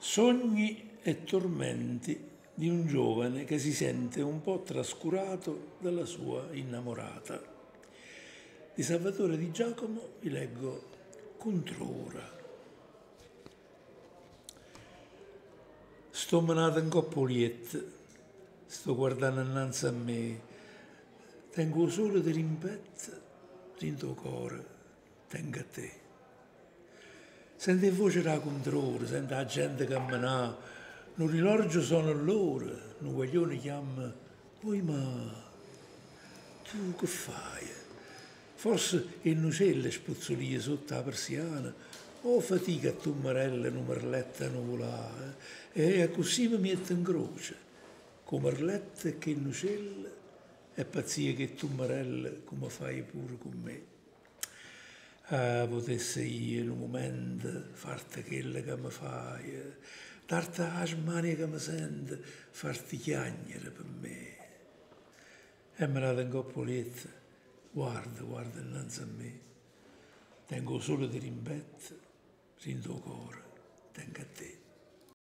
Sogni e tormenti di un giovane che si sente un po' trascurato dalla sua innamorata. Di Salvatore Di Giacomo vi leggo Controra. Sto menato in coppoliette, sto guardando innanzi a me, tengo solo di rimpetto, in tuo cuore, tengo a te. Senti la voce da controllo, senti la gente camminare, un orologio sono l'ora, un guaglione chiama, poi ma tu che fai? Forse il uccello spuzzolia sotto la persiana, o fatica a tu marella, un merletta nuvolare, e così mi metto in croce, con merletta che il uccello, e pazzia che tu marella, come fai pure con me. Ah, potesse io in un momento farti quello che mi fai, darti la smania che mi sente, farti chiagnere per me. E me la tengo a poletta, guarda innanzi a me, tengo solo di rimbetto, in tuo cuore, tengo a te.